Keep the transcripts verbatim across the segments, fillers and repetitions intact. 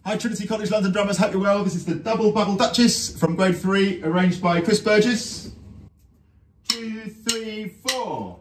Hi Trinity College London drummers, hope you're well. This is the Double Bubble Duchess from grade three, arranged by Chris Burgess. Two, three, four.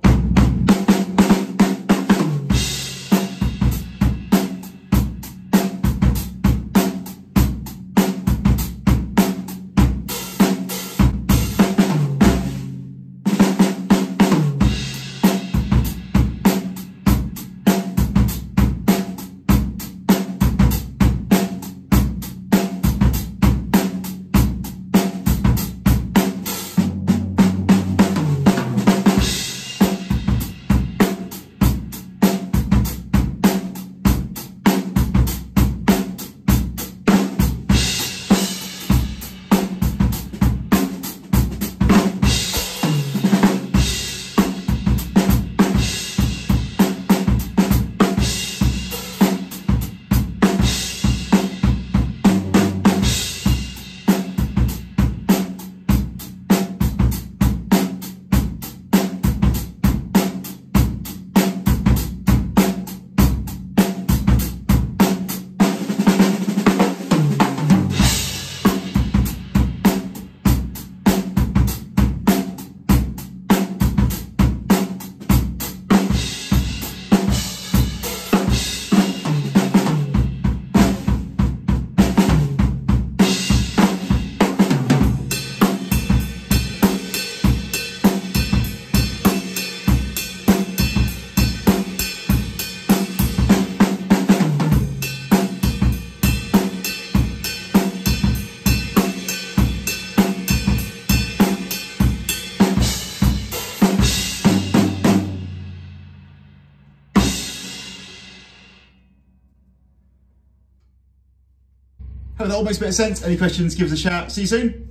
Hope that all makes a bit of sense. Any questions, give us a shout. See you soon.